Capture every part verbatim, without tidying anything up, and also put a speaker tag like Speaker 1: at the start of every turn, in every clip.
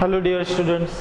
Speaker 1: Hello dear students.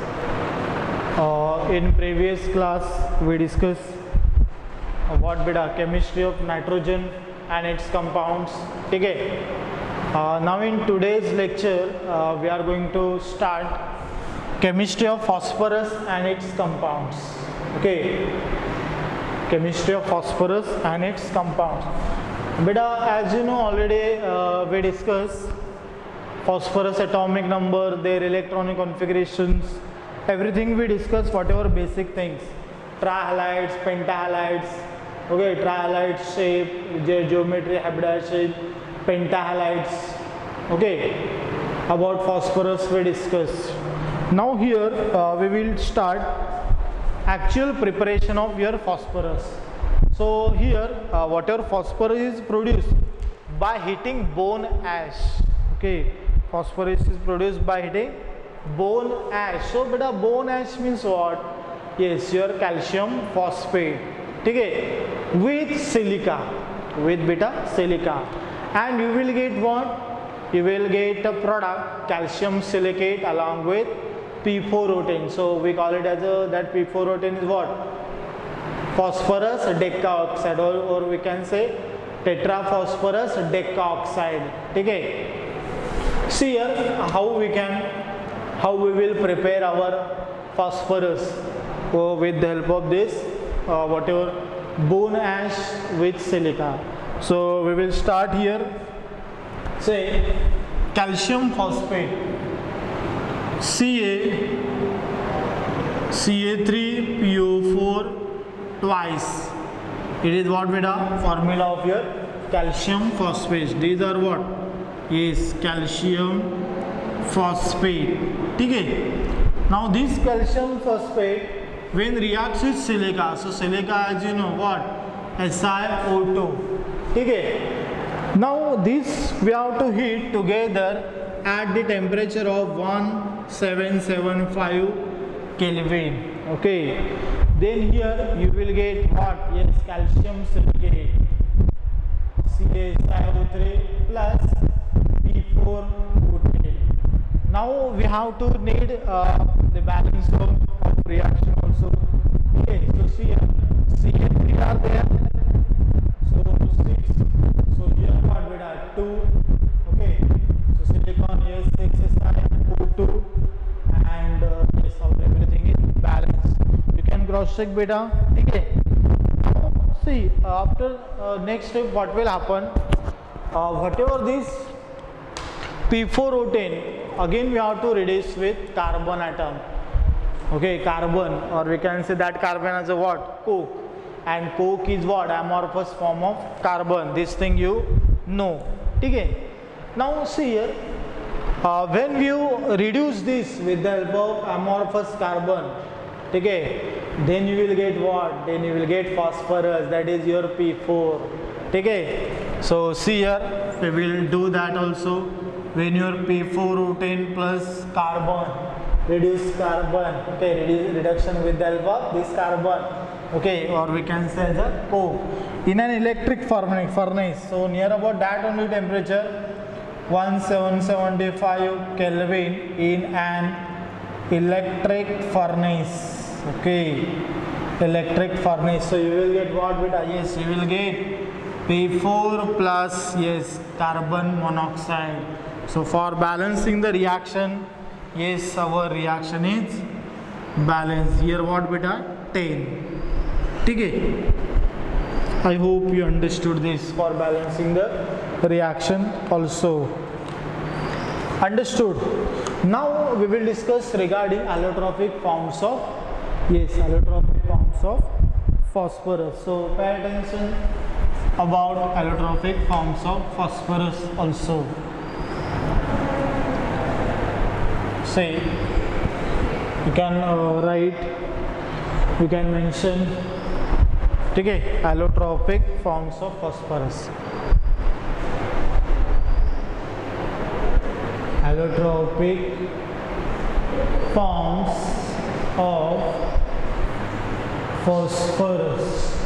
Speaker 1: Uh, in previous class we discussed uh, what beta chemistry of nitrogen and its compounds. Okay. Uh, now in today's lecture uh, we are going to start chemistry of phosphorus and its compounds. Okay. Chemistry of phosphorus and its compounds. Beta, as you know already uh, we discussed phosphorus atomic number, their electronic configurations, everything we discuss, whatever basic things, trihalides, pentahalides, okay, trihalides shape, ge geometry, habitat shape, pentahalides, okay, about phosphorus we discussed. Now here uh, we will start actual preparation of your phosphorus. So here uh, whatever phosphorus is produced by heating bone ash, okay. Phosphorus is produced by heating bone ash. So beta bone ash means what? Yes, your calcium phosphate, okay, with silica, with beta silica, and you will get what? You will get a product calcium silicate along with P four O ten. So we call it as a that P four O ten is what? Phosphorus decaoxide, or, or we can say tetraphosphorus decaoxide, okay. See here how we can, how we will prepare our phosphorus so with the help of this uh, whatever bone ash with silica. So we will start here. Say calcium phosphate, C A C A three P O four twice. It is what beta formula of your calcium phosphate. These are what? Is calcium phosphate, okay. Now this calcium phosphate when reacts with silica, so silica, as you know what, S i O two, okay. Now this we have to heat together at the temperature of one seven seven five Kelvin, okay. Then here you will get what? Yes, calcium silicate, C A S I O three plus P four O ten. Now we have to need uh, the balance of, of reaction also. Okay, so see here, C A three are there. So six. So here what we have two. Okay. So silicon here six S I O two, and uh, yes, everything is balanced. You can cross check beta. Okay. Now see uh, after uh, next step what will happen? Uh, whatever this P four O ten, again we have to reduce with carbon atom, okay, carbon, or we can say that carbon as a what? Coke, and coke is what? Amorphous form of carbon. This thing you know, okay. Now see here, uh, when you reduce this with the help of amorphous carbon, okay, then you will get what? Then you will get phosphorus, that is your P four, okay. So see here, we will do that also. When your P four O ten plus carbon, reduce carbon, okay, reduce, reduction with the help of this carbon, okay, or we can say the coke in an electric furnace, furnace. So near about that only temperature one seven seven five Kelvin in an electric furnace, okay, electric furnace. So you will get what beta? Yes, you will get P four plus, yes, carbon monoxide. So for balancing the reaction, yes, our reaction is balanced. Here what beta? ten. Okay. I hope you understood this for balancing the reaction also. Understood. Now we will discuss regarding allotropic forms of, yes, allotropic forms of phosphorus. So pay attention about allotropic forms of phosphorus also. Say you can uh, write, you can mention, okay, allotropic forms of phosphorus. Allotropic forms of phosphorus,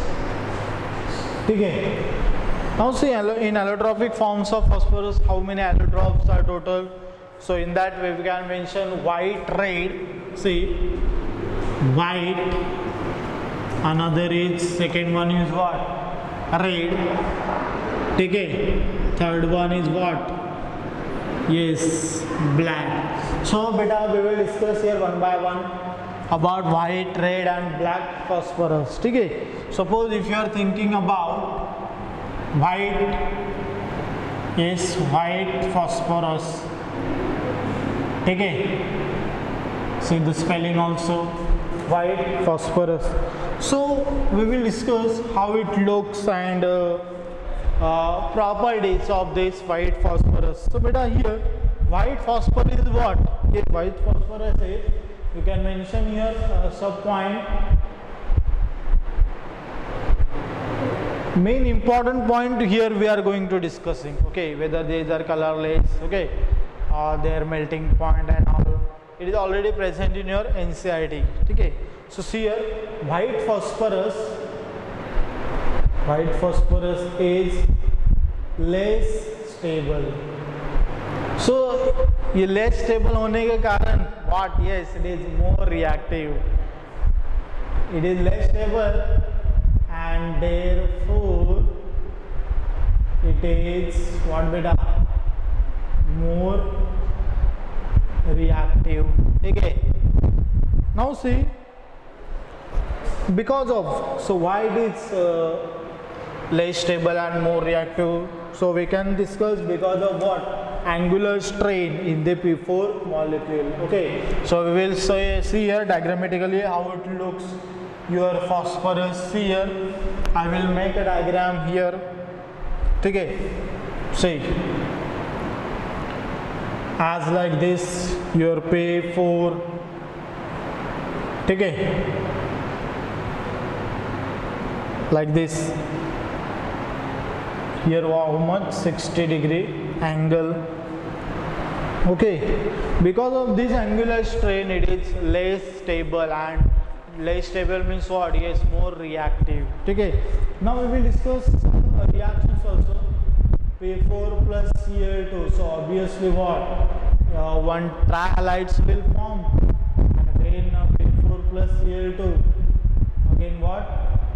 Speaker 1: okay. Now see, in allotropic forms of phosphorus, how many allotropes are total? So in that way we can mention white, red. See, white, another is, second one is what? Red. Okay. Third one is what? Yes, black. So beta, we will discuss here one by one about white, red and black phosphorus. Okay. Suppose if you are thinking about white, yes, white phosphorus. Okay. See the spelling also, white phosphorus. So we will discuss how it looks and uh, uh, properties of this white phosphorus. So beta, here white phosphorus is what? Here white phosphorus is, you can mention here uh, sub point. Main important point here we are going to discussing, okay, whether these are colorless, okay, or their melting point and all. It is already present in your N C E R T. Okay. So see here, white phosphorus, white phosphorus is less stable. So ये less stable होने के कारण what? Yes, it is more reactive. It is less stable and therefore it is what beta? More reactive. Okay. Now see, because of, so why it is uh, less stable and more reactive? So we can discuss because of what? Angular strain in the P four molecule. Okay. So we will say, see here diagrammatically how it looks. Your phosphorus here. I will make a diagram here. Okay. See. As like this, your P four. Okay. Like this. Here how much? sixty degree angle. Okay. Because of this angular strain, it is less stable, and less stable means what? Yes, more reactive. Okay. Now we will discuss some uh, reactions also. P four plus C L two. So obviously what? Uh, one trihalides will form. And again uh, P four plus C L two. Again what?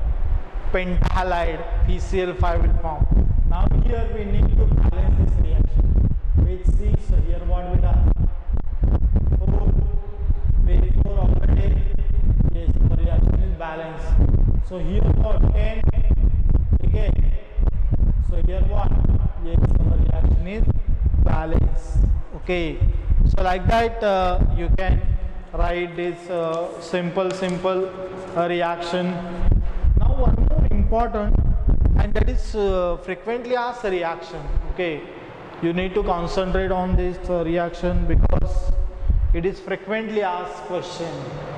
Speaker 1: Pentahalide P C L five will form. Now here we need to balance this reaction. With C, so here what we done? four, P four already. Yes, the reaction is balanced. So here what? ten. Okay. So here what? Yes, our reaction is balanced. Okay. So like that uh, you can write this uh, simple simple uh, reaction. Now one more important, and that is uh, frequently asked reaction. Okay. You need to concentrate on this uh, reaction because it is frequently asked question.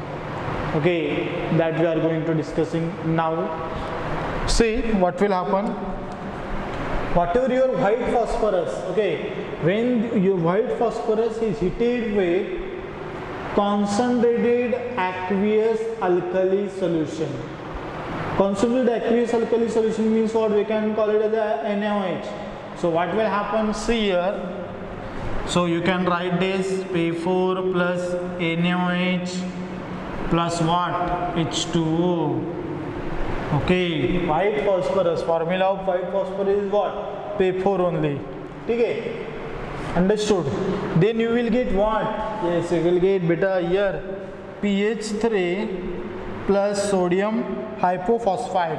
Speaker 1: Okay, that we are going to discussing now. See what will happen. Whatever your white phosphorus, okay, when your white phosphorus is heated with concentrated aqueous alkali solution. Concentrated aqueous alkali solution means what? We can call it as a N A O H. So what will happen? See here. So you can write this P four plus N A O H plus what? H two O. Okay, white phosphorus, formula of white phosphorus is what? P four only. Okay, understood. Then you will get what? Yes, you will get beta here P H three plus sodium hypophosphite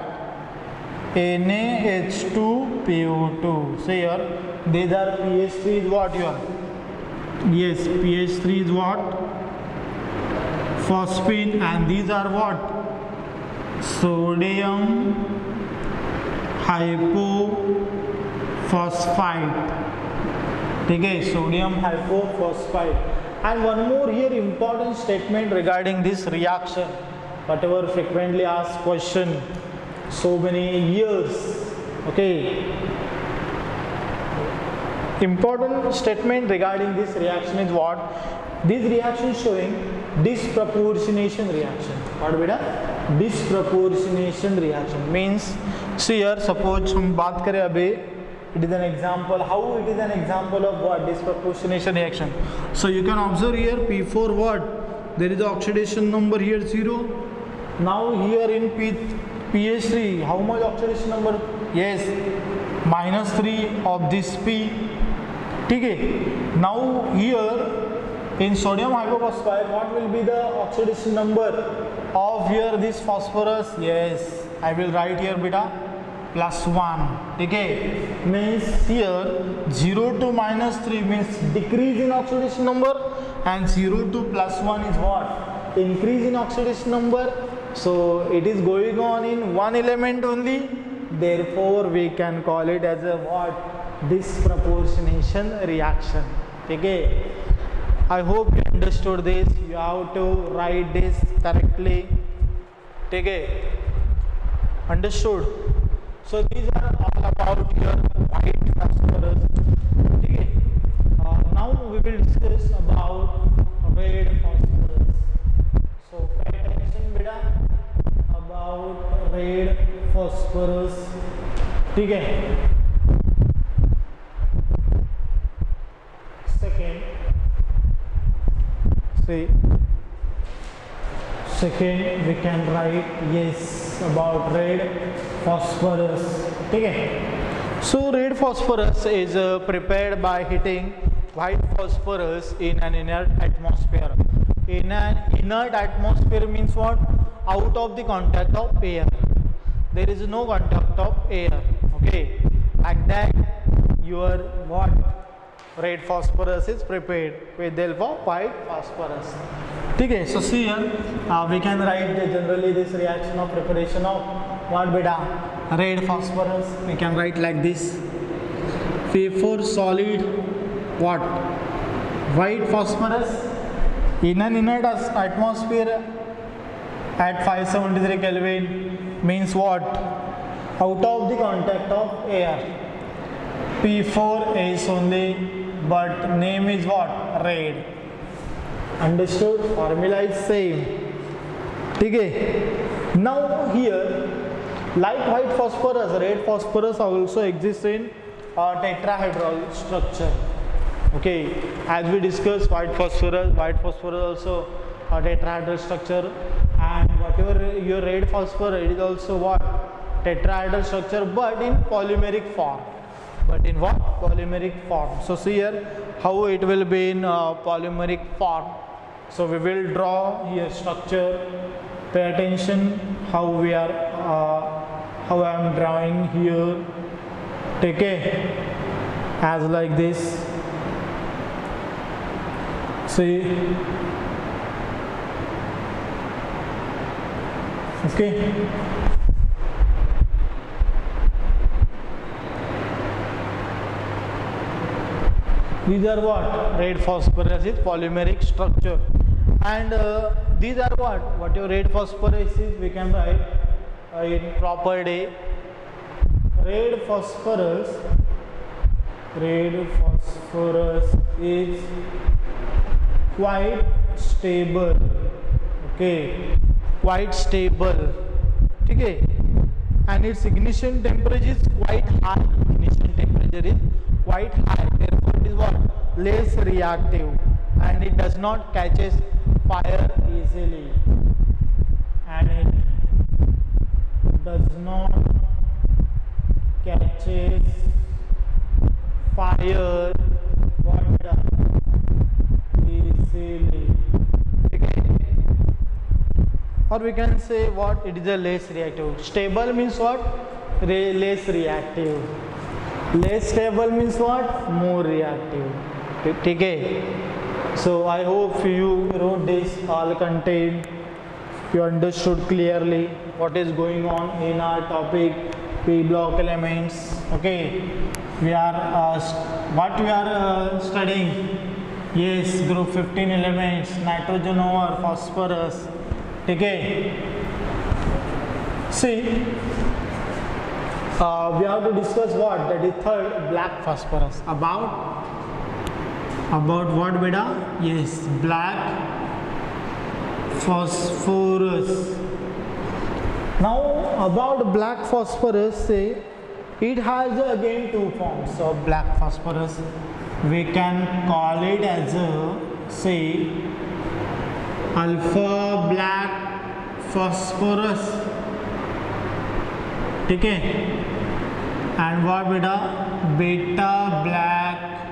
Speaker 1: N A H two P O two. See here, these are P H three is what here? Yes, P H three is what? Phosphine, and these are what? Sodium hypophosphite. Okay, sodium hypophosphite. And one more here important statement regarding this reaction. Whatever frequently asked question, so many years. Okay. Important statement regarding this reaction is what? This reaction is showing disproportionation reaction. What beta? Disproportionation reaction means, see here, suppose हम बात करें अभी It is an example. How it is an example of what? Disproportionation reaction. So you can observe here P four what? There is the oxidation number here zero. Now here in P P H three, how much oxidation number? Yes, minus three of this P. Okay. Now here in sodium hypophosphite, what will be the oxidation number of here this phosphorus? Yes, I will write here beta plus one. Okay, means here zero to minus three means decrease in oxidation number, and zero to plus one is what? Increase in oxidation number. So it is going on in one element only. Therefore, we can call it as a what? Disproportionation reaction. Okay. I hope you understood this. You have to write this correctly. Take it. Understood? So these are all about your white phosphorus. Okay. Uh, now we will discuss about red phosphorus. So pay attention, beta, about red phosphorus. Okay. Second. See, second we can write yes about red phosphorus. Okay. So red phosphorus is uh, prepared by heating white phosphorus in an inert atmosphere. In an inert atmosphere means what? Out of the contact of air. There is no contact of air. Okay. Like that, your what? Red phosphorus is prepared with the help of white phosphorus. Okay, so see here, uh, we can write the, generally this reaction of preparation of what beta? Red phosphorus. We can write like this. P four solid what? White phosphorus in an inert atmosphere at five seventy-three Kelvin means what? Out of the contact of air. P four is only, but name is what? Red. Understood? Formula is same. Okay. Now here, like white phosphorus, red phosphorus also exists in uh, tetrahedral structure. Okay. As we discussed, white phosphorus, white phosphorus also a tetrahedral structure, and whatever your red phosphorus, it is also what? Tetrahedral structure, but in polymeric form. But in what? Polymeric form. So see here how it will be in uh, polymeric form. So we will draw here structure. Pay attention how we are, uh, how I am drawing here. Take a as like this. See. Okay. These are what? Red phosphorus is polymeric structure. And uh, these are what? What your red phosphorus is, we can write uh, in proper day. Red phosphorus, red phosphorus is quite stable. Okay, quite stable. Okay, and its ignition temperature is quite high. Ignition temperature is quite high. Therefore, it is what? Less reactive, and it does not catches fire easily, and it does not catches fire what easily. Okay. Or we can say what? It is a less reactive. Stable means what? Re less reactive. Less stable means what? More reactive. Okay. So I hope you wrote this all content. You understood clearly what is going on in our topic P block elements. Okay. We are uh, what we are uh, studying. Yes, group fifteen elements, nitrogen over phosphorus. Okay. See. Uh, we have to discuss what? That is third, black phosphorus. About about what beta? Yes, black phosphorus. Now about black phosphorus, say It has again two forms of black phosphorus. We can call it as a, say, alpha black phosphorus. Okay, and what beta? Beta black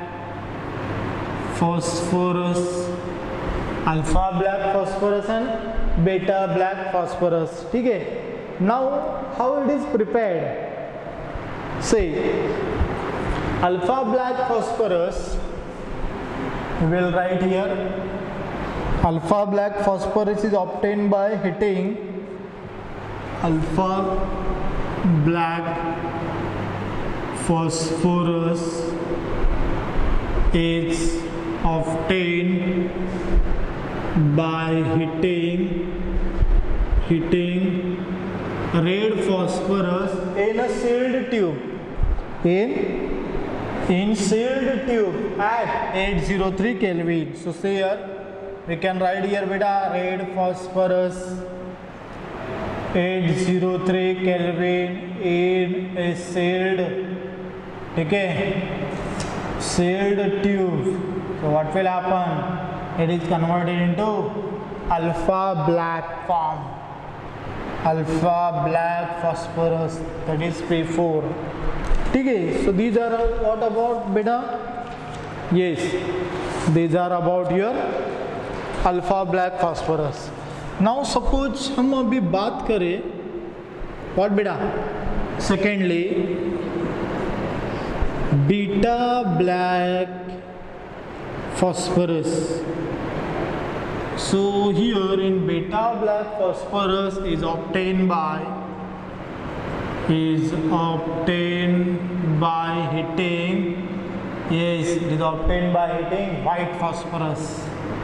Speaker 1: phosphorus. Alpha black phosphorus and beta black phosphorus. Okay. Now, how it is prepared? Say, alpha black phosphorus, we will write here. Alpha black phosphorus is obtained by heating. Alpha black phosphorus is obtained by heating heating red phosphorus in a sealed tube in in sealed tube at eight hundred three Kelvin. So say here we can write here beta red phosphorus eight hundred three Kelvin in a sealed, okay, sealed tube. So what will happen? It is converted into alpha black form. Alpha black phosphorus, that is P four. Okay, so these are what about beta? Yes, these are about your alpha black phosphorus. Now suppose हम अभी बात करें what beta? Secondly, beta black phosphorus. So here in beta black phosphorus is obtained by is obtained by heating. Yes, it is obtained by heating white phosphorus.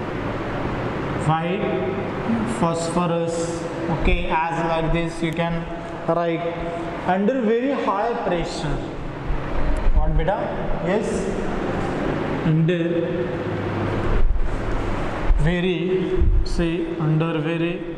Speaker 1: White phosphorus. Okay, as like this you can write under very high pressure. What beta? Yes, under very, say under very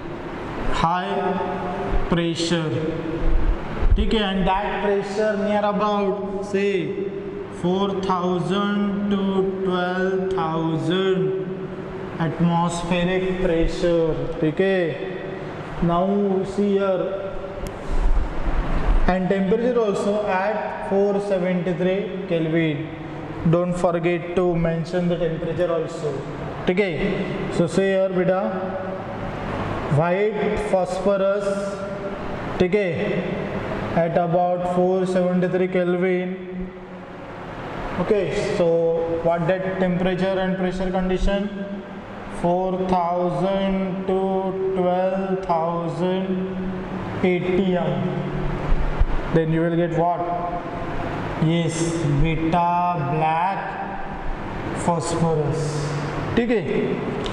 Speaker 1: high pressure. Okay, and that pressure near about say four thousand to twelve thousand atmospheric pressure. Okay, now see here, and temperature also at four hundred seventy-three Kelvin. Don't forget to mention the temperature also. Okay, so say here beta white phosphorus, okay, at about four hundred seventy-three Kelvin. Okay, so what that temperature and pressure condition? four thousand to twelve thousand A T M. Then you will get what? Yes, beta black phosphorus. Okay.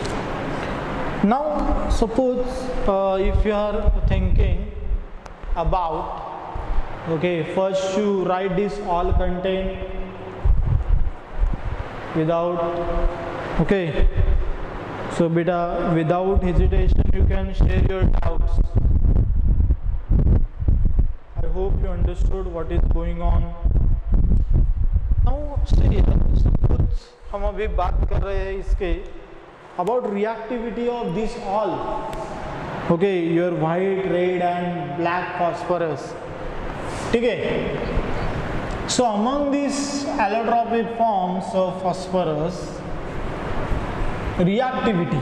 Speaker 1: Now suppose uh, if you are thinking about, okay, first you write this all content without, okay, so beta without hesitation you can share your doubts. I hope you understood what is going on. Now see, suppose हम अभी बात कर रहे हैं इसके about reactivity of this all, okay, your white, red and black phosphorus. Okay, so among these allotropic forms of phosphorus, reactivity,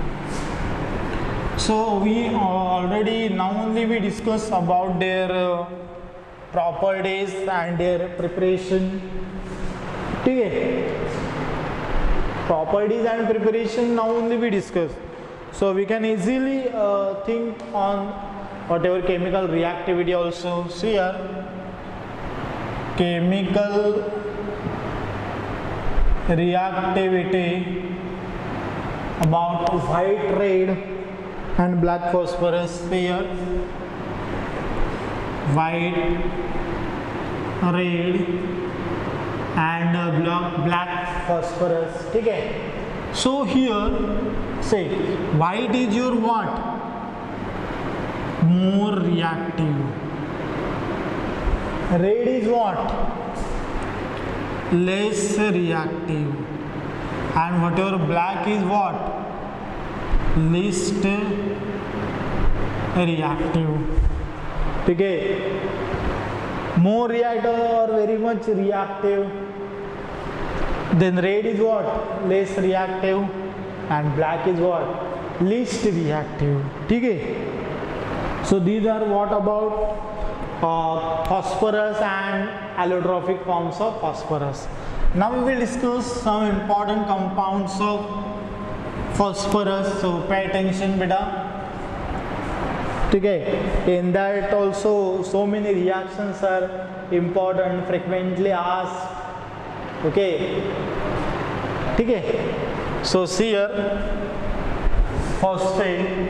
Speaker 1: so we uh, already now only we discuss about their uh, properties and their preparation. Okay, properties and preparation now only we discuss, so we can easily uh, think on whatever chemical reactivity also. See here, chemical reactivity about white, red and black phosphorus. Here white, red and uh, black, black phosphorus. Okay, so here say white is your what? More reactive. red is what? Less reactive, and whatever black is what? Least reactive. Okay. More reactive or very much reactive. Then red is what? Less reactive, and black is what? Least reactive. Okay. So these are what about uh, phosphorus and allotropic forms of phosphorus. Now we will discuss some important compounds of phosphorus. So pay attention, beta. Okay. In that also so many reactions are important, frequently asked. Okay. Okay. So see here, phosphate,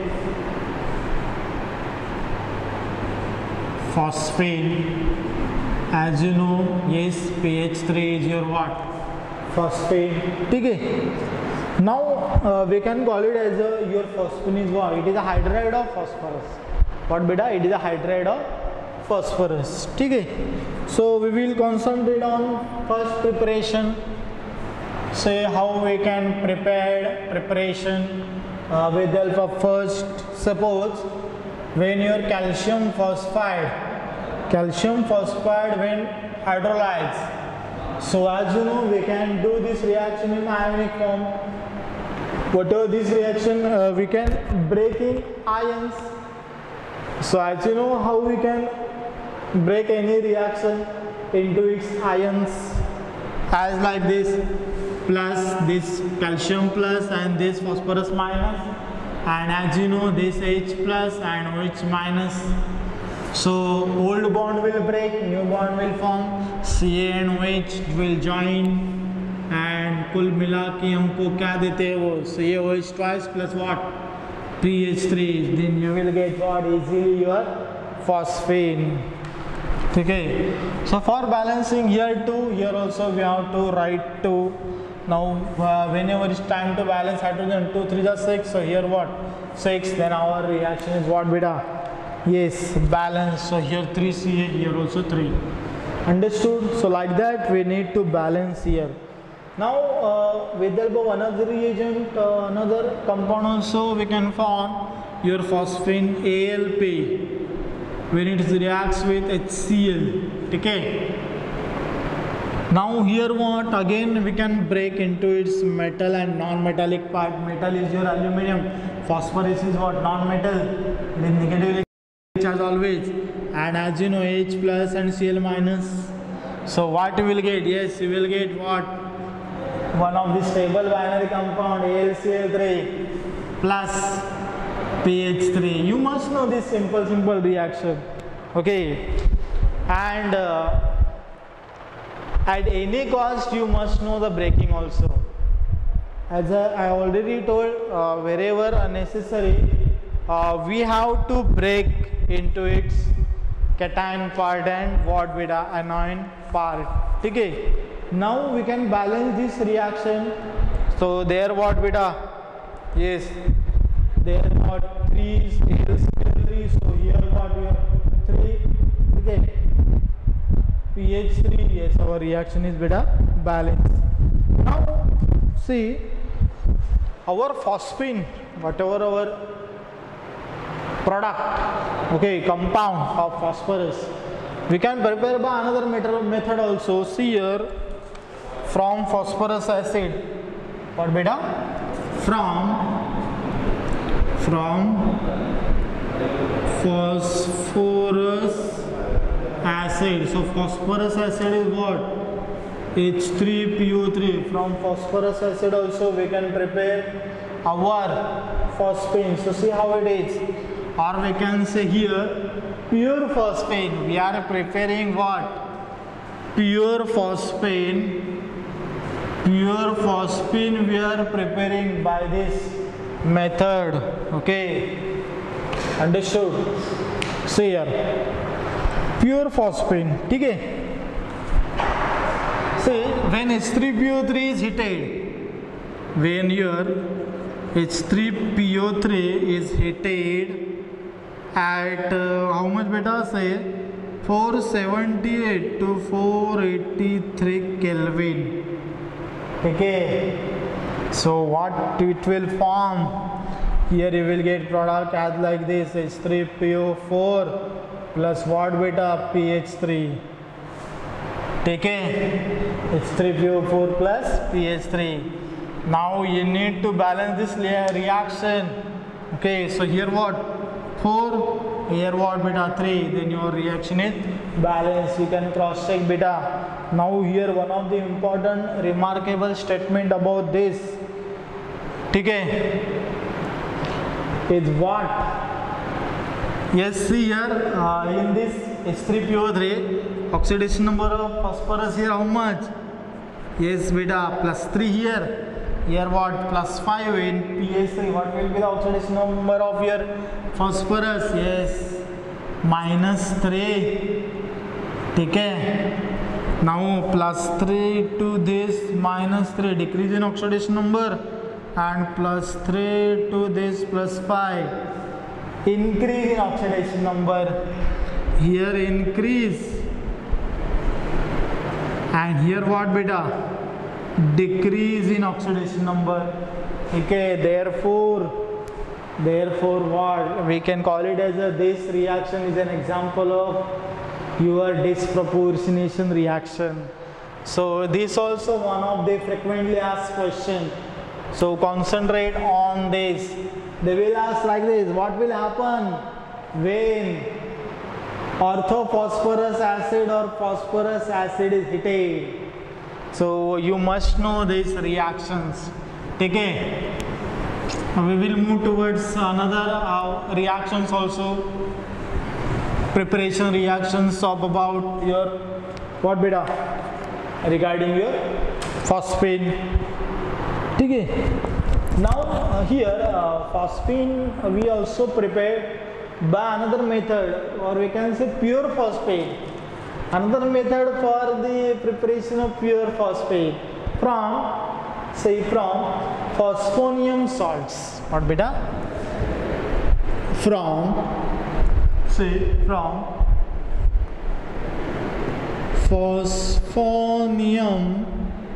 Speaker 1: phosphate. As you know, yes, P H three is your what? Phosphate. Okay. Now uh, we can call it as a, your phosphine is what? It is a hydride of phosphorus. What beta? It is a hydride of phosphorus. Okay. So we will concentrate on first preparation. Say how we can prepare preparation uh, with the help of first. Suppose when your calcium phosphide, calcium phosphide when hydrolyzed. So as you know, we can do this reaction in ionic form. Whatever this reaction, uh, we can break in ions. So as you know how we can break any reaction into its ions, as like this, plus this calcium plus and this phosphorus minus, and as you know this H plus and OH minus. So old bond will break, new bond will form, C A and OH will join, and कुल मिला के हमको क्या देते हैं वो C A O H twice plus what? P H three. Then you will get what? Easily your phosphine. Okay. So for balancing here too, here also we have to write two. Now uh, whenever it's time to balance hydrogen, two three is six. So here what? six. Then our reaction is what beta? Yes, balance. So here three C A, here also three. Understood? So like that we need to balance here. Now uh, with the help of another reagent, uh, another compound also we can form your phosphine A L P when it reacts with HCl. Okay. Now here what? Again we can break into its metal and non-metallic part. Metal is your aluminium. Phosphorus is what? Non-metal. Then negative charge always. And as you know, H plus and Cl minus. So what you will get? Yes, you will get what? One of the stable binary compound A L C L three plus P H three. You must know this simple simple reaction. Okay. And uh, at any cost you must know the breaking also. As I already told, uh, wherever unnecessary, uh, we have to break into its cation part and what beta anion part. Okay. Now we can balance this reaction. So there what beta? Yes. There what? three is A L C L three. So here what? Your three. Okay. P H three. Yes, our reaction is beta balanced. Now see our phosphine, whatever our product, okay, compound of phosphorus, we can prepare by another method also. See here, from phosphorus acid, what beta? From from phosphorus acid. So phosphorus acid is what? H three P O three. From phosphorus acid also we can prepare our phosphine. So see how it is. Or we can say here pure phosphine. We are preparing what? Pure phosphine. Pure phosphine we are preparing by this method. Okay. Understood? See here. Pure phosphine. Okay. See, when H three P O three is heated, when your H three P O three is heated at uh, how much beta? Say four seventy-eight to four eighty-three Kelvin. Okay, so what it will form? Here you will get product as like this: H three P O four plus what beta? P H three. Okay, H three P O four plus P H three. Now you need to balance this reaction. Okay, so here what? four, here what beta? three. Then your reaction is balanced. You can cross check beta. Now here one of the important remarkable statement about this, okay, is what? Yes, see here uh, in this H three P O three, oxidation number of phosphorus here how much? Yes beta, plus three here. Here what? Plus five in P H three. What will be the oxidation number of your phosphorus? Yes, minus three. Okay. Now plus three to this minus three, decrease in oxidation number, and plus three to this plus five, increase in oxidation number. Here increase, and here what beta? Decrease in oxidation number. Okay, therefore therefore what we can call it as a this reaction is an example of your disproportionation reaction. So this also one of the frequently asked question. So concentrate on this. They will ask like this: what will happen when orthophosphorus acid or phosphorus acid is heated? So you must know these reactions. Okay, we will move towards another uh, reactions also, preparation reactions of about your what beta regarding your phosphine. Okay, now uh, here uh, phosphine uh, we also prepared by another method, or we can say pure phosphate. Another method for the preparation of pure phosphate from, say, from phosphonium salts. What beta? From, say, from phosphonium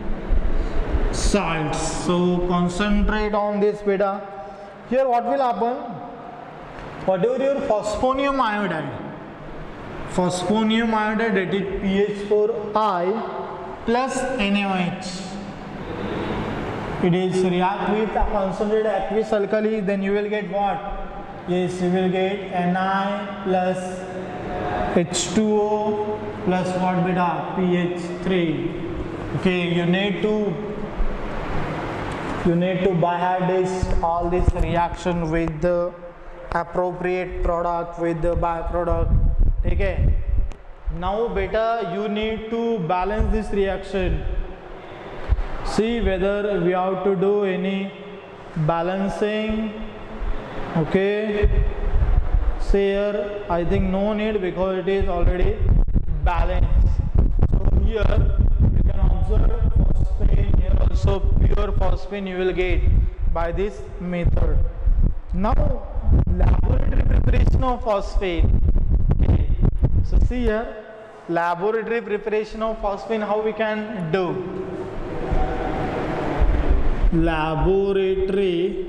Speaker 1: salts. So concentrate on this beta. Here what will happen? Whatever your phosphonium iodide, phosphonium iodide, that is P H four I plus N A O H. It is react with a concentrated aqueous alkali, then you will get what? Yes, you will get Ni plus H two O plus what beta? P H three. Okay, you need to you need to by this all this reaction with the appropriate product, with the byproduct. Okay, now beta you need to balance this reaction. See whether we have to do any balancing. Okay, see here I think no need because it is already balanced. So here you can observe phosphine, here also pure phosphine you will get by this method. Now laboratory preparation of phosphine. So see here, laboratory preparation of phosphine, how we can do? Laboratory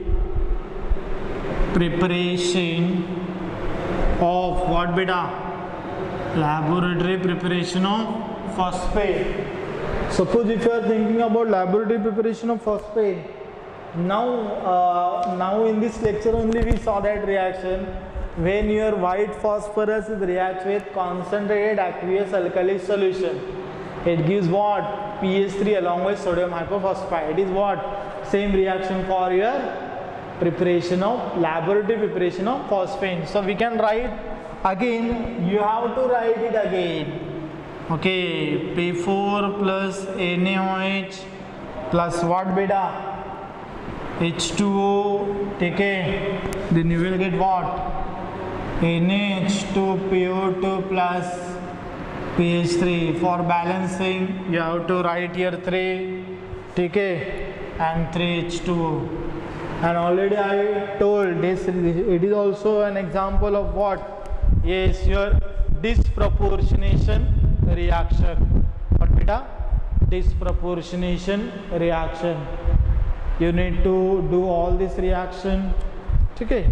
Speaker 1: preparation of what beta? Laboratory preparation of phosphate. Suppose if you are thinking about laboratory preparation of phosphate, now, uh, now in this lecture only we saw that reaction. When your white phosphorus reacts with concentrated aqueous alkali solution, it gives what? P H three along with sodium hypophosphite. It is what? Same reaction for your preparation of laboratory preparation of phosphine. So we can write again, you have to write it again. Okay, P four plus N A O H plus what beta? H two O. Okay, then you will get what? N A H two P O two plus P H three. For balancing you have to write here three, okay, and three H two O. And already I told this, it is also an example of what? Yes, your disproportionation reaction. What beta? Disproportionation reaction. You need to do all this reaction. Okay.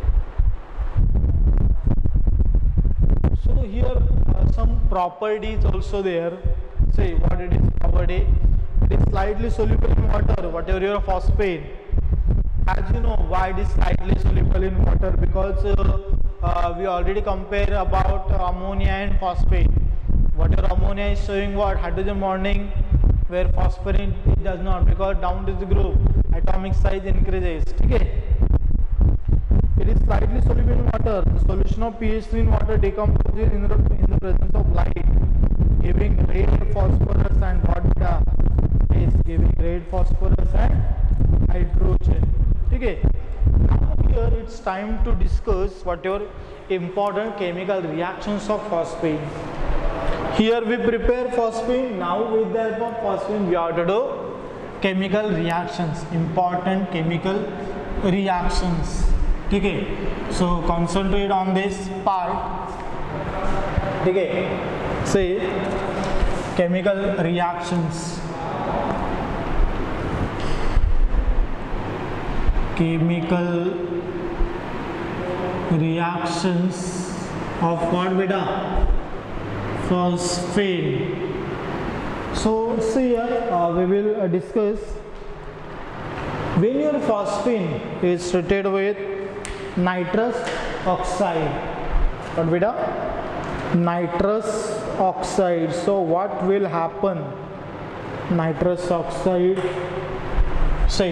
Speaker 1: So here uh, some properties also there. See what it is property. It is slightly soluble in water, whatever your phosphate. As you know, why it is slightly soluble in water? Because uh, uh, we already compare about ammonia and phosphate. Whatever ammonia is showing what? Hydrogen bonding, where phosphorus it does not, because down to the group, atomic size increases. Okay. It is slightly soluble in water. The solution of pH three in water decomposes in the, in the presence of light, giving red phosphorus and what beta is giving red phosphorus and hydrogen. Okay. Now here it's time to discuss whatever important chemical reactions of phosphine. Here we prepare phosphine. Now with the help of phosphine we have to do chemical reactions, important chemical reactions. Okay. So concentrate on this part. Okay. Say chemical reactions. Chemical reactions of what beta? Phosphine. So see here uh, we will uh, discuss when your phosphine is treated with nitrous oxide. What beta? Nitrous oxide. So what will happen? Nitrous oxide. Say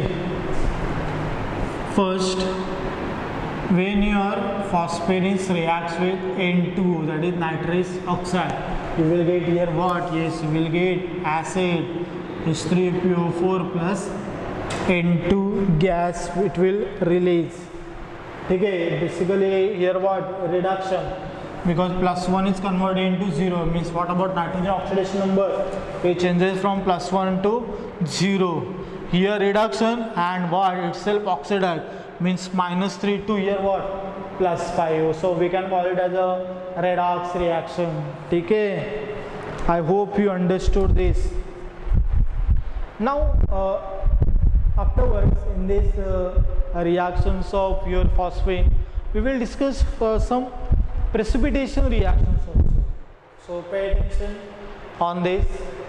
Speaker 1: first, when your phosphorus reacts with N two, that is nitrous oxide, you will get here what? Yes, you will get acid H three P O four plus N two gas it will release. Okay, basically here what? Reduction, because plus one is converted into zero, means what about nitrogen oxidation number? It changes from plus one to zero. Here reduction and what? Itself oxidized, means minus three to here what? Plus five. So we can call it as a redox reaction. Okay. I hope you understood this. Now uh, afterwards in this uh, reactions of your phosphine, we will discuss uh, some precipitation reactions also. So pay attention on this.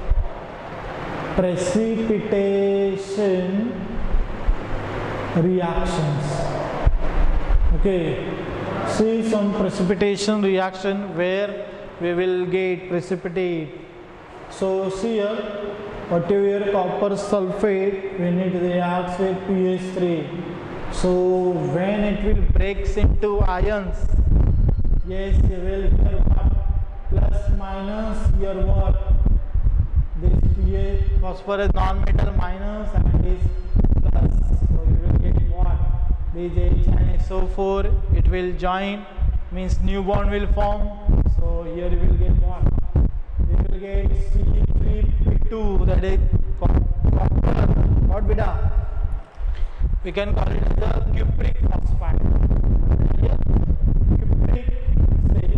Speaker 1: Precipitation reactions. Okay, see some precipitation reaction where we will get precipitate. So see here, whatever copper sulfate, when it reacts with P H three, so when it will breaks into ions, yes, you will get what? Plus minus, here what? This pH, phosphorus non-metal minus and this plus. So you will get what? This H and S O four, it will join, means new bond will form. So here you will get what? You will get C three P two, that is copper. What beta? We can call it as the cupric phosphide. Here, cupric, say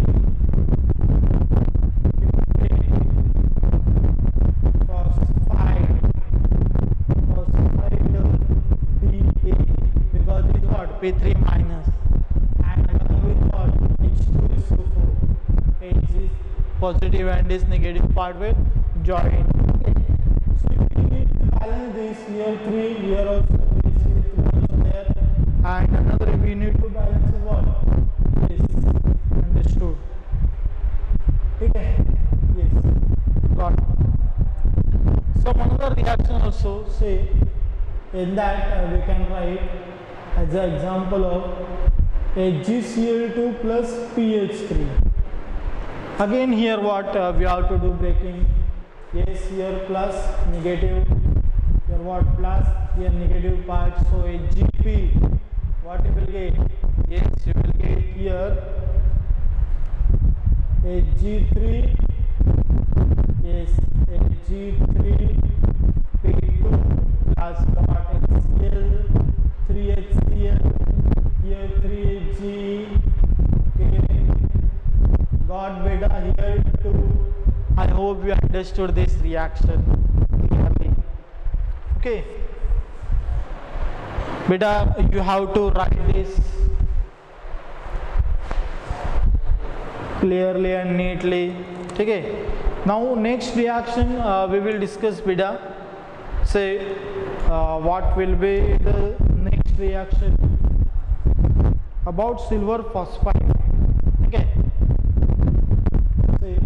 Speaker 1: P three minus, and along with what? H two is so four. H is positive and this negative part will join. So we need to balance this, here three, here also this, here three also there, and another we need to balance what? This. Understood? Okay? Yes. Got it. So another reaction also, say in that uh, we can write as an example of H G C l two plus P H three. Again here what uh, we have to do breaking. Yes, here plus negative, here what? Plus, here negative part. So H G P, what you will get? Yes, you will get here H G three, yes, H G three P two plus what? H C l, three H C l, here three H G, okay, got beta. hope you understood this reaction clearly. Okay. Beta, you have to write this clearly and neatly. Okay. Now next reaction uh, we will discuss, beta. Say uh, what will be the next reaction about silver phosphide. Okay. Say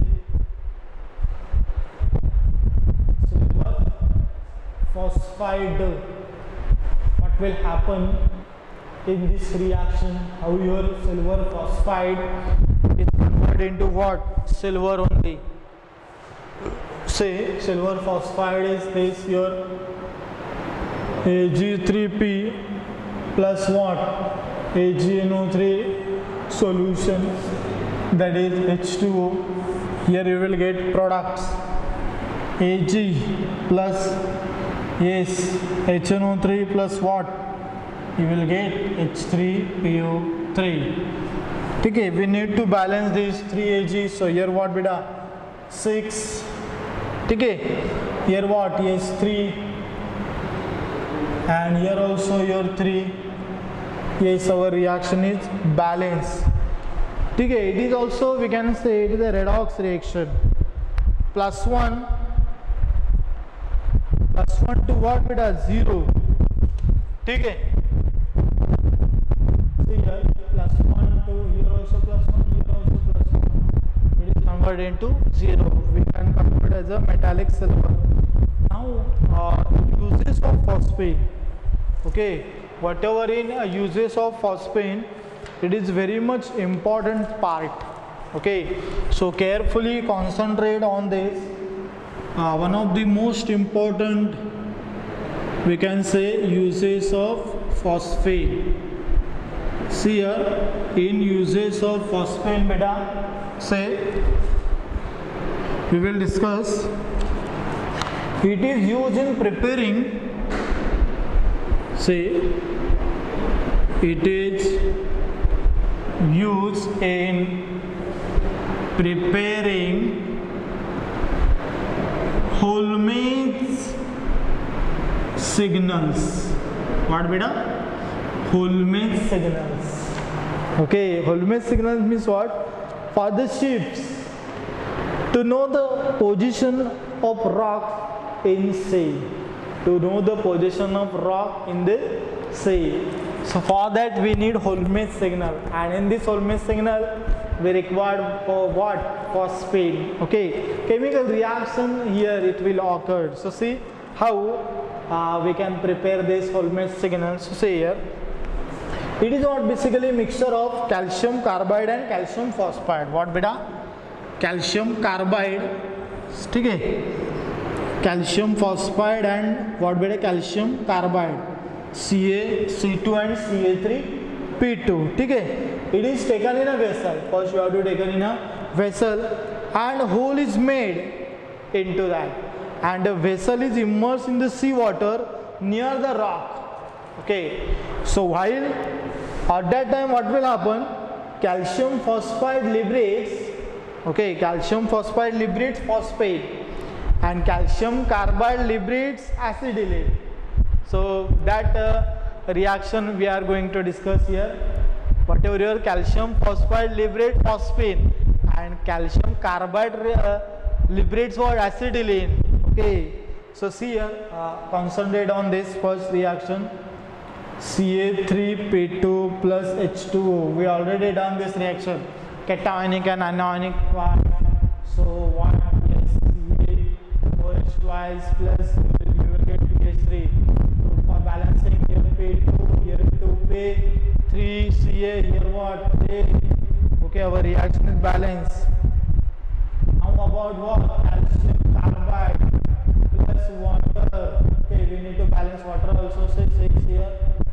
Speaker 1: silver phosphide. What will happen in this reaction? How your silver phosphide is converted into what? Silver only. Say silver phosphide is this your A G three P plus what? A G N O three solution, that is H two O. Here you will get products A G plus yes H N O three plus what? You will get H three P O three. Okay, we need to balance these three A G. So here what beta? six. Okay, here what? Yes, three, and here also your three. Yes, our reaction is balanced. Okay, it is also, we can say, it is a redox reaction. Plus one, plus one to what beta? Zero. Okay. See here, plus one to here also plus one, here also plus one. It is converted into zero. We can convert as a metallic silver. Now uh, uses of phosphine. Okay, whatever in uh, uses of phosphine, it is very much important part. Okay, so carefully concentrate on this. Uh, one of the most important, we can say, uses of phosphine. See here, in uses of phosphine beta, say we will discuss. It is used in preparing. Say it is used in preparing Holmes signals. What beta? Holmes signals. Okay, Holmes signals means what? For the ships to know the position of rock in sea. To know the position of rock in the sea. So for that we need Holmes signal, and in this Holmes signal we require for what? Phosphine. Okay, chemical reaction here it will occur. So see how uh, we can prepare this Holmes signal. So see here, it is what basically mixture of calcium carbide and calcium phosphide. What beta? Calcium carbide. Okay. Calcium phosphide and what beta? Calcium carbide. C A C two and C A three P two. Okay. It is taken in a vessel. First you have to take it in a vessel, and a hole is made into that, and the vessel is immersed in the sea water near the rock. Okay. So while at that time what will happen? Calcium phosphide liberates. Okay. Calcium phosphide liberates phosphate, and calcium carbide liberates acetylene. So that uh, reaction we are going to discuss here. Whatever your calcium phosphide liberates phosphine, and calcium carbide uh, liberates what? Acetylene. Okay. So see here, uh, concentrate on this first reaction. C A three P two plus H two O. We already done this reaction. Cationic and anionic part. So what? Yes, C A O H twice plus you will get P H three. For balancing here P two, here two P, three C A, here what? A. Okay, our reaction is balanced. Now about what? Calcium carbide plus water. Okay, we need to balance water also. Say six here.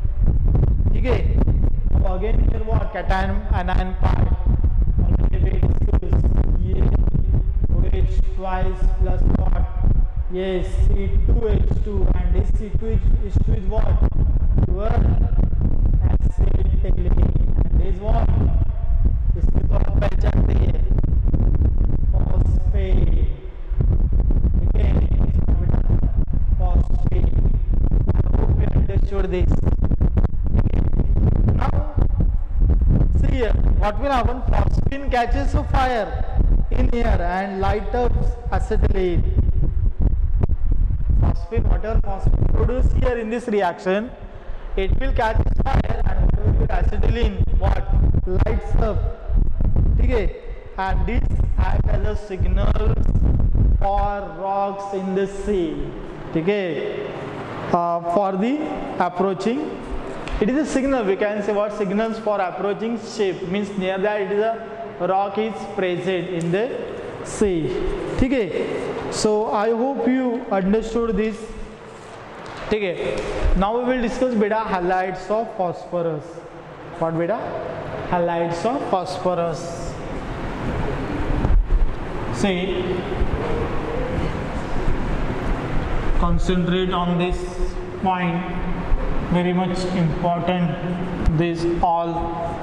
Speaker 1: Okay. Now again here what? Cation anion part. Already discussed. Yeah. O H twice plus what? Yes, C two H two, and this C two H two is what? Your acetylene. And this what? इसको तो आप पहचानते हैं, phosphate. understood this. Now, see here, what will happen? Phosphine catches a fire in here and light up acetylene. Phosphine, whatever phosphine produced here in this reaction, it will catch fire and whatever with acetylene, what? Lights up. Okay? And this acts as a signal for rocks in the sea. Okay? Uh, for the approaching, it is a signal. We can say what signals for approaching ship, means near that it is a rock is present in the sea. Okay? So I hope you understood this. Okay? Now we will discuss beta halides of phosphorus. What beta? Halides of phosphorus. See, concentrate on this point, very much important, this all.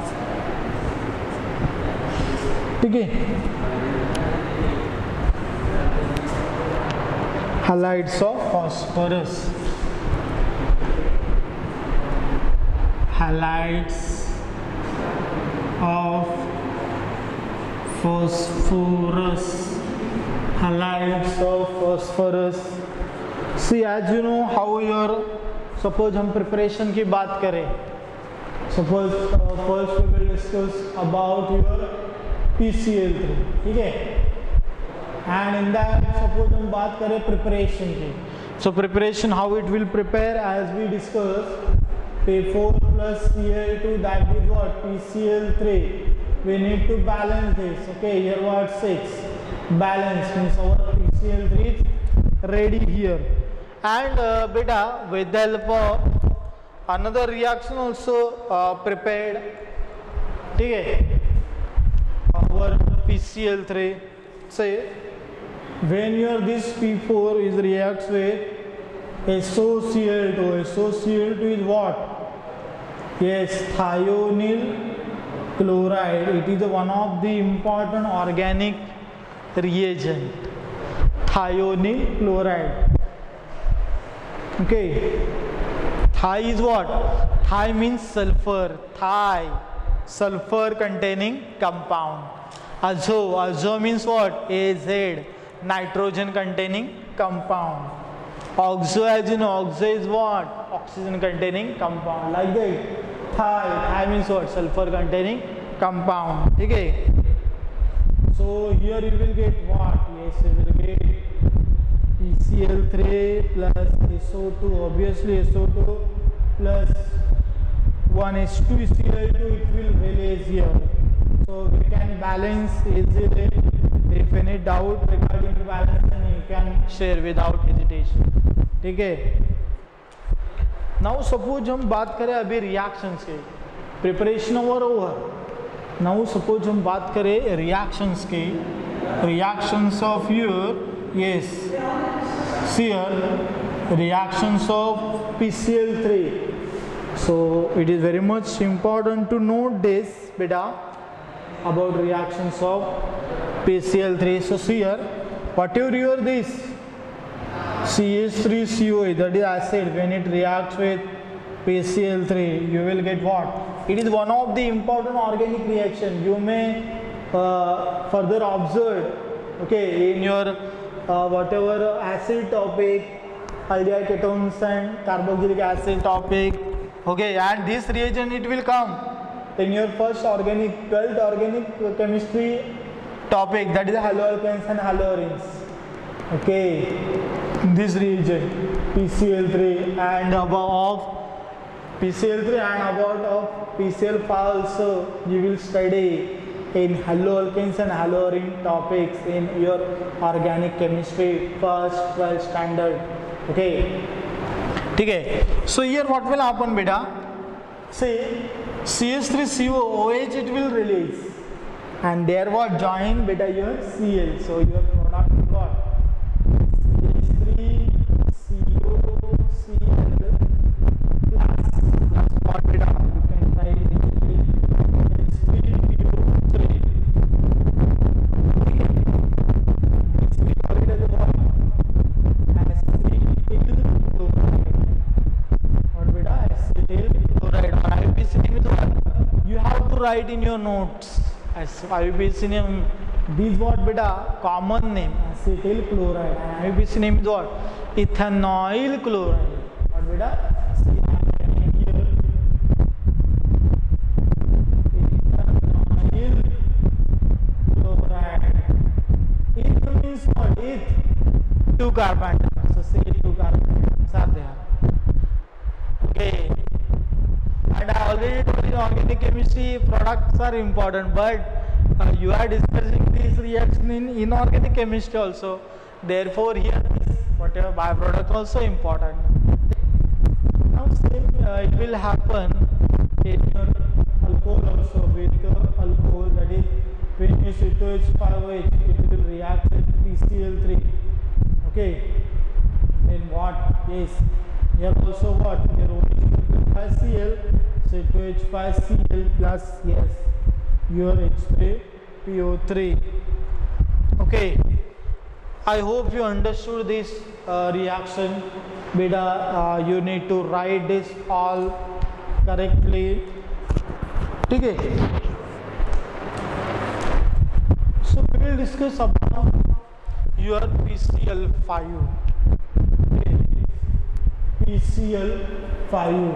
Speaker 1: Okay. Halides of phosphorus. Halides of phosphorus. Halides of phosphorus. See, as you know how your, suppose हम preparation की बात करें, suppose uh, first we will discuss about your P C l three, ठीक है? And in that suppose हम बात करें preparation की, so preparation how it will prepare as we discussed, P four plus C l two, that is what? P C l three. We need to balance this. Okay, here what? six. Balance means our P C l three is ready here. And uh, beta, with the help of another reaction also uh, prepared. Okay, our P C l three. Say, when your this P four is reacts with S O C l two. S O C l two is what? Yes, thionyl chloride. It is one of the important organic reagent. Thionyl chloride. Okay. Thi is what? Thi means sulfur. Thi, sulfur containing compound. Azo, azo means what? Az, nitrogen containing compound. Oxo, as you know, oxo is what? Oxygen containing compound. Like that. Thi, thi means what? Sulfur containing compound. Okay. So here you will get what? Yes, you will get P C l three plus S O two. Obviously S O two plus one H two C l two, it will release here. So we can balance easily. If any doubt regarding the balancing, you can share without hesitation. ठीक है? Now suppose हम बात करें अभी reactions के, preparation over over. Now suppose हम बात करें reactions के, reactions of your, yes, see here, reactions of P C l three. So it is very much important to note this beta about reactions of P C l three. So see here, whatever your this C H three C O, that is acid, when it reacts with P C l three, you will get what? It is one of the important organic reaction. You may uh, further observe, okay, in your uh, whatever acid topic, aldehyde ketones and carboxylic acid topic, okay, and this reagent it will come in your first organic, twelfth organic chemistry topic, that is haloalkanes and haloarenes. Okay, this reagent P C l three and above P C l three and about of P C l five also you will study in haloalkanes and haloarene topics in your organic chemistry first twelfth standard. Okay, okay. So here what will happen beta? See, C H three C O, OH it will release and there what join beta your Cl. So your product is what? C H three C O Cl plus, plus what beta? You can write H three P O three. Okay. H three call it as what? Acetyl chloride. What beta? write in your notes as I U P A C name. This what beta common name acetyl chloride, and I U P A C name is what? Ethanoyl chloride. What beta? See, I am writing here ethanoyl chloride. Eth means what? Eth, two carbon. So say two carbon are there. Okay. And I already told you in organic chemistry products are important, but uh, you are discussing this reaction in inorganic chemistry also. Therefore, here this whatever byproduct also important. Now, same uh, it will happen in your alcohol also with uh, alcohol, that is when you C two H five O H, it will react with P C l three. Okay. Then what? Yes. Here also what? Here O H will five C l, C two H five C l plus yes, your H three P O three. Okay. I hope you understood this uh, reaction. Beta, uh, you need to write this all correctly. Okay. So we will discuss about your P C l five. Okay. P C l five.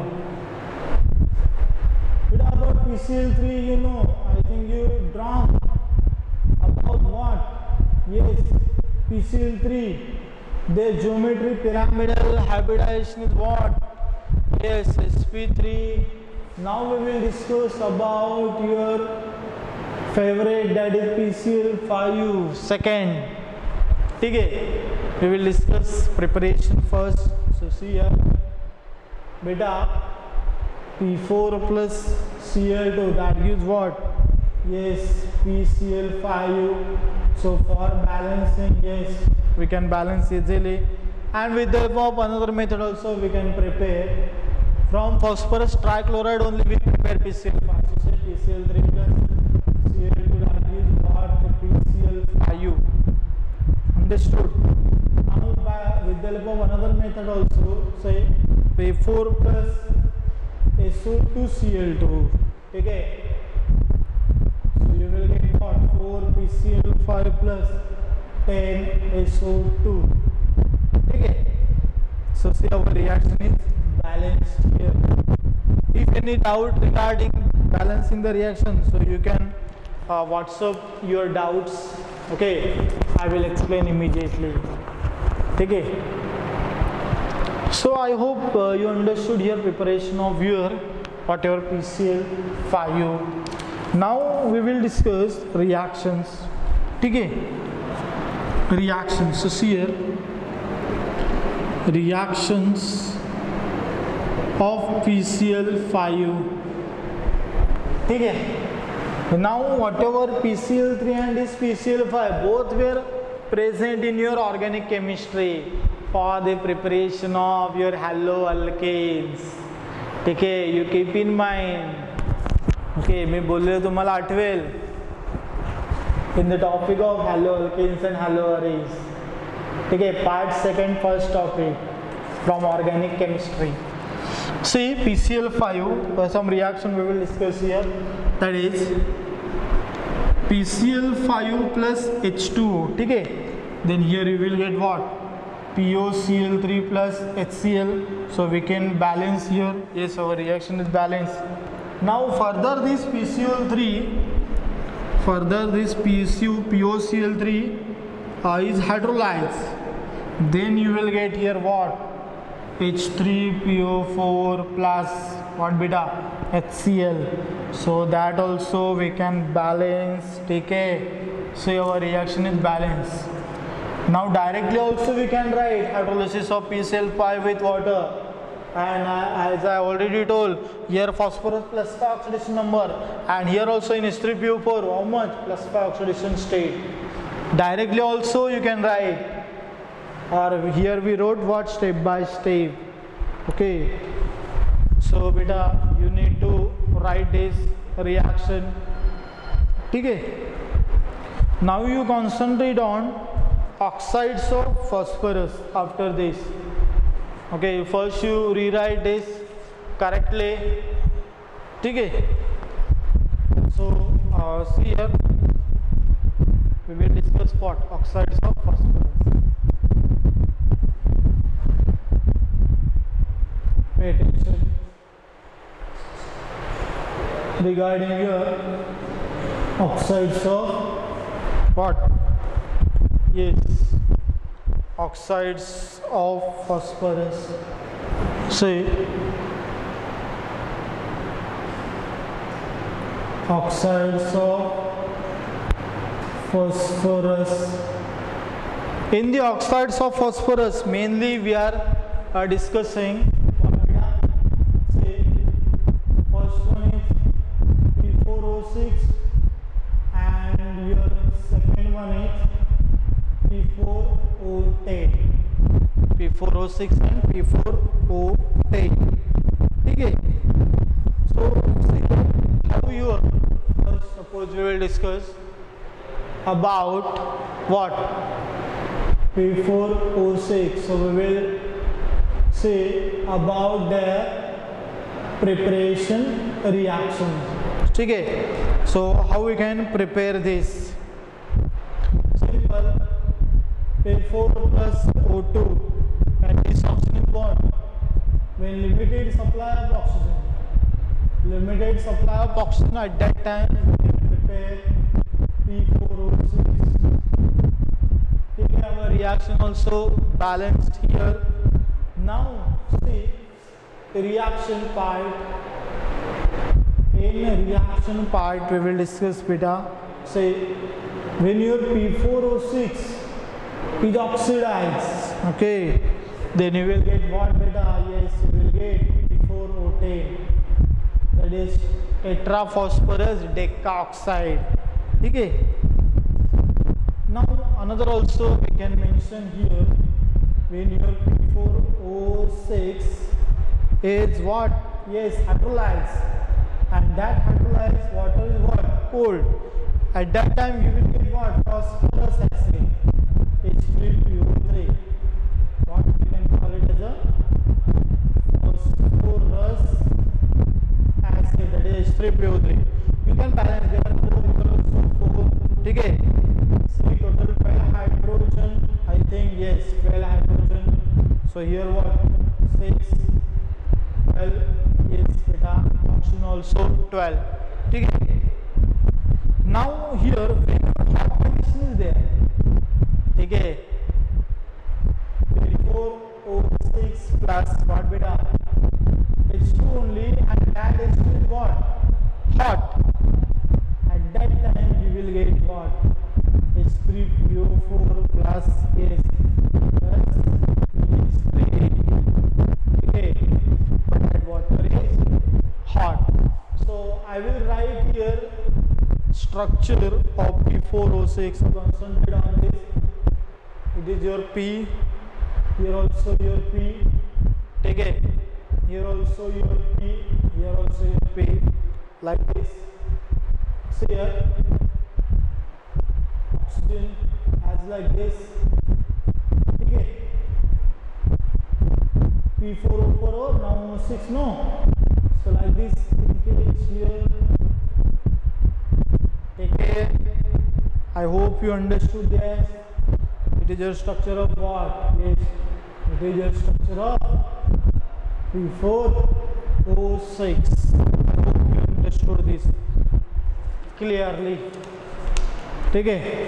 Speaker 1: Beta, about P C l three, you know, I think you drawn about what? Yes, P C l three. The geometry pyramidal hybridization is what? Yes, S P three. Now we will discuss about your favorite, that is P C l five. Second. Okay. We will discuss preparation first. So see here. Beta, P four plus C l two, that gives what? Yes, P C l five. So for balancing, yes, we can balance easily, and with the help of another method also we can prepare. From phosphorus trichloride only we prepare P C l five. So say P C l three plus C l two, that gives what? P C l five. Understood? Now by, with the help of another method also, say P four plus S O two C l two. Okay. So you will get what? four P C l five plus ten S O two. Okay. So see, our reaction is balanced here. If any doubt regarding balancing the reaction, so you can uh, WhatsApp your doubts. Okay. I will explain immediately. Okay. So I hope uh, you understood here preparation of your whatever P C l five. Now we will discuss reactions. Okay. Reactions. So see here, reactions of P C l five. Okay. Now whatever P C l three and this P C l five both were present in your organic chemistry for the preparation of your haloalkanes. Okay, you keep in mind. Okay, मी बोलले तुम्हाला आठवेल in the topic of haloalkanes and haloarenes. Okay, part second, first topic from organic chemistry. See, P C l five, uh, some reaction we will discuss here. That is P C l five plus H two O. Okay, then here we will get what? P O C l three plus H C l. So we can balance here. Yes, our reaction is balanced. Now further this P C l three, further this P O C l three uh, is hydrolyzed. Then you will get here what? H three P O four plus what beta? H C l. So that also we can balance. Okay. So our reaction is balanced. Now directly also we can write hydrolysis of P C l five with water. And uh, as I already told, here phosphorus plus five oxidation number, and here also in H three P O four, how much? Plus five oxidation state. Directly also you can write, or here we wrote what? Step by step. Okay. So beta, you need to write this reaction. Okay. Now you concentrate on oxides of phosphorus after this. Okay, first you rewrite this correctly. Okay. uh, see here, we will discuss what? Oxides of phosphorus. Pay attention. Regarding your oxides of what? Yes, oxides of phosphorus. See, oxides of phosphorus. In the oxides of phosphorus, mainly we are uh, discussing what we are. Say, first one is P four O six, and your second one is P four O ten. P four O six and P four O ten. Okay. So, see how you are. First, suppose we will discuss about what? P four O six. So, we will say about the preparation reaction. Okay. So, how we can prepare this? Simple. P four plus O two and this oxygen bond. When limited supply of oxygen, limited supply of oxygen at that time, we can prepare P four O six. Okay, our reaction also balanced here. Now see the reaction part. In reaction part we will discuss beta. Say when your P four O six is oxidized, okay, then you will get what beta? Yes, you will get P four O ten. That is tetraphosphorus decaoxide. Okay. Now another also we can mention here, when your P four O six is what? Yes, hydrolyzed, and that hydrolyzed water is what? Cold. At that time you will get what? Phosphorus acid, H three P O three. What we can call it as a phosphorus acid, that is H three P O three. You can balance, there are four, you can also four. Okay. See total twelve hydrogen, I think, yes, twelve hydrogen. So here what? six, twelve, yes, beta, oxygen also twelve. Okay. Now here when hot condition is there, okay, P four O six plus what beta? H two only, and that H two is what? Hot. At that time you will get what? H three P O four plus yes plus H three. Okay, but that water is hot. So I will write here structure of P four O six. Concentrate on this. It is your P. Here also your P. Take it. Here also your P. Here also your P. Like this. See here. Oxygen as like this. Okay. P four O four or now six, no. So like this. Linkage here. Take care. I hope you understood that. It is your structure of what? Yes. It is your structure of P four O six. I hope you understood this clearly. Okay.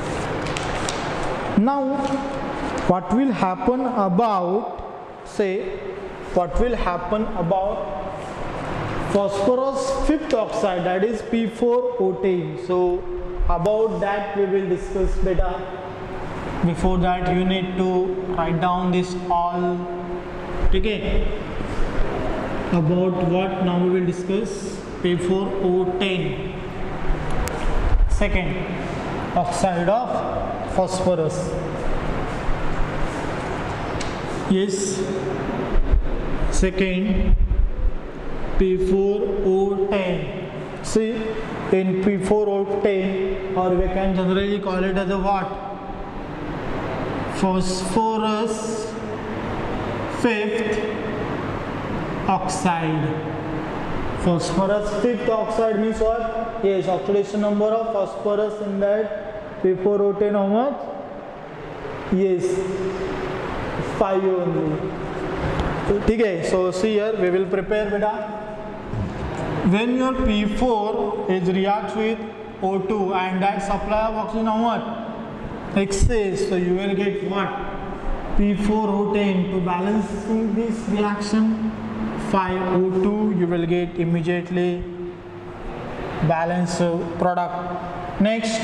Speaker 1: Now, what will happen about, say, what will happen about phosphorus fifth oxide, that is P four O ten. So, about that we will discuss better. Before that, you need to write down this all. Okay. About what now we will discuss? P four O ten. Second, oxide of phosphorus. Yes. Second, P four O ten. See, in P four O ten, or we can generally call it as a what? Phosphorus fifth oxide. phosphorus fifth oxide means what? Yes, oxidation number of phosphorus in that P four O ten how much? Yes, five only. Okay, so see here we will prepare beta. When your P four is reacts with O two and that supply of oxygen how much? Excess, so you will get what? P four O ten. To balancing this reaction, five O two, you will get immediately balanced product. Next,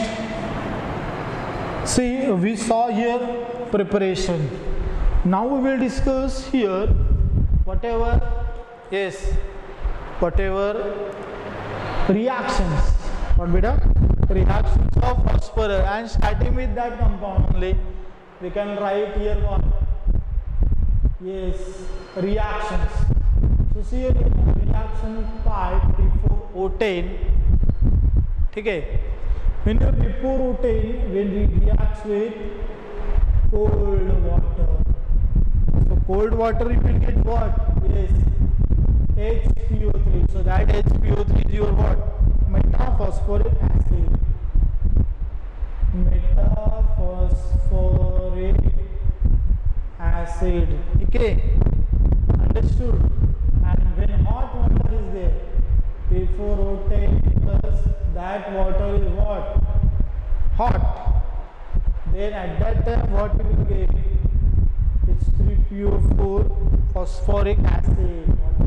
Speaker 1: see we saw here preparation. Now we will discuss here whatever, yes, whatever reactions. What beta? Reactions of phosphorus, and starting with that compound only, we can write here what? Yes, reactions. So see here reaction part P four O ten. Okay. When your P four O ten when it reacts with cold water. So cold water you will get what? Yes, H P O three. So that H P O three is your what? Metaphosphoric acid. Metaphosphoric acid. Okay, understood. And when hot water is there, P four O ten plus that water is what? Hot. Then at that time what you will get? It's three P O four phosphoric acid.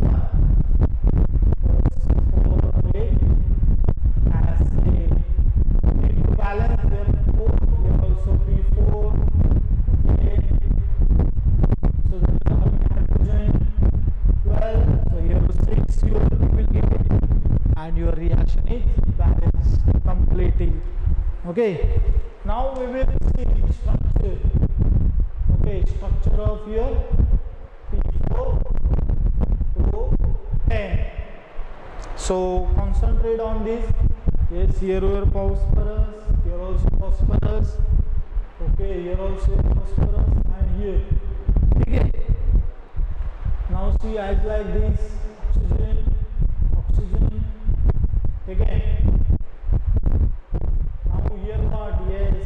Speaker 1: Phosphoric acid. Need to balance therefore here also P four. Okay. So the hydrogen twelve. So here six you will get it, and your reaction is balanced completely. Okay. Now we will see structure. Okay, structure of your P four O ten. So concentrate on this. Yes, here your phosphorus, here also phosphorus. Okay, here also phosphorus, and here. Okay. Now see as like this, oxygen, oxygen. Again. Now here what? Yes,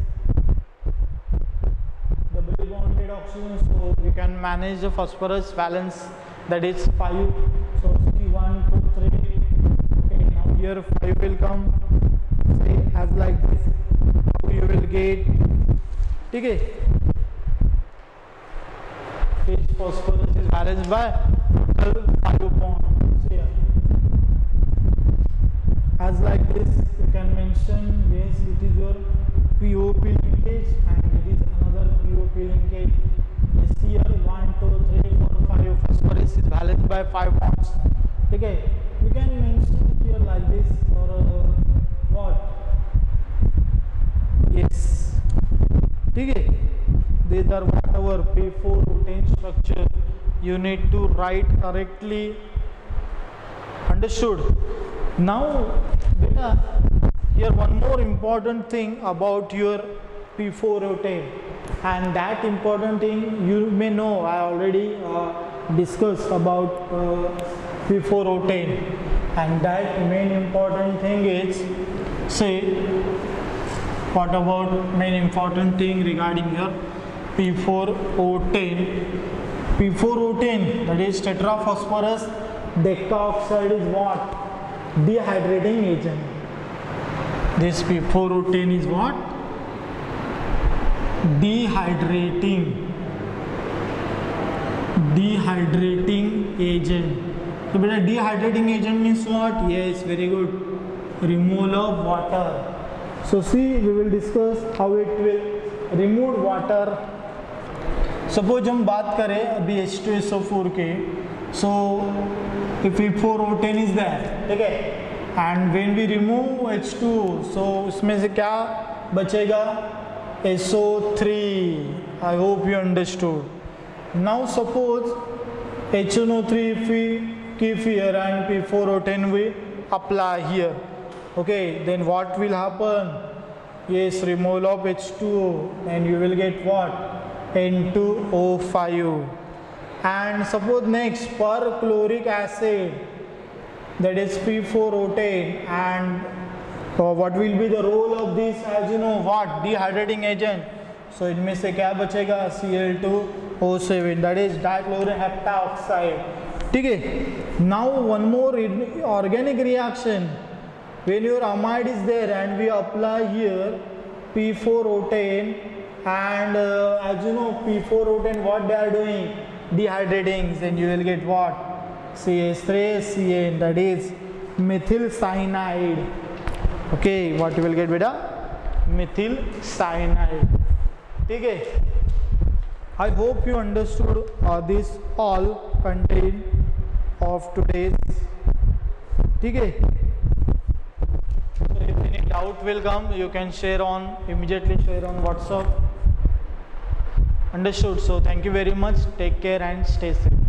Speaker 1: double bonded oxygen. So we can manage the phosphorus valence, that is five. So see one, two, three. Okay, now here five will come. Say as like this. How you will get? Okay. Each phosphorus is balanced by total five bonds here. As like this, you can mention, yes, it is your P O P linkage and it is another P O P linkage. Yes, here one, two, three, four, five phosphorus is balanced by five bonds. Okay, we can mention here like this or uh, what? Yes. Okay. These are whatever P four O ten structure you need to write correctly. Understood? Now, beta, here one more important thing about your P four O ten, and that important thing you may know I already uh, discussed about uh, P four O ten, and that main important thing is, say, what about main important thing regarding your P four O ten? P four O ten, that is tetraphosphorus decaoxide, is what? Dehydrating agent. This P four O ten is what? Dehydrating. Dehydrating agent. So, but a dehydrating agent means what? Yes, very good. Removal of water. So, see, we will discuss how it will remove water. Suppose हम बात करें अभी H two S O four के, so if P four O ten is there, ठीक है, and when we remove H two, so उसमें से क्या बचेगा? S O three. I hope you understood. Now suppose H N O three if we keep here and P four O ten we apply here. Okay, then what will happen? Yes, removal of H two O, and you will get what? N two O five. And suppose next perchloric acid, that is P four O ten, and uh, what will be the role of this, as you know, what dehydrating agent. So इनमें से क्या बचेगा, C L two O seven, that is dichloroheptanoxide. ठीक है. Now one more organic reaction. When your amide is there and we apply here P four O ten, and uh, as you know, P four O ten, what they are doing, dehydrating, then you will get what, C H three C N, that is methyl cyanide. Okay, what you will get, beta, methyl cyanide. Okay, I hope you understood uh, this all content of today's. Okay, so if any doubt will come, you can share on, immediately share on WhatsApp. Understood. So thank you very much. Take care and stay safe.